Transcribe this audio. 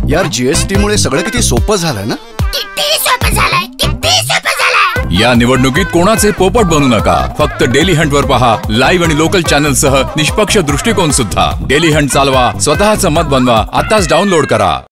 यार जीएसटी मुळे सगळं किती सोपं झालंय ना. किती सोपं झालंय. या निवडणुकीत कोणाचे पोपट बनू नका. फक्त डेली हंट वर पहा लाईव्ह आणि लोकल चॅनल सह निष्पक्ष दृष्टिकोन सुद्धा. डेली हंट चालवा, स्वतःचं मत बनवा. आताच डाउनलोड करा.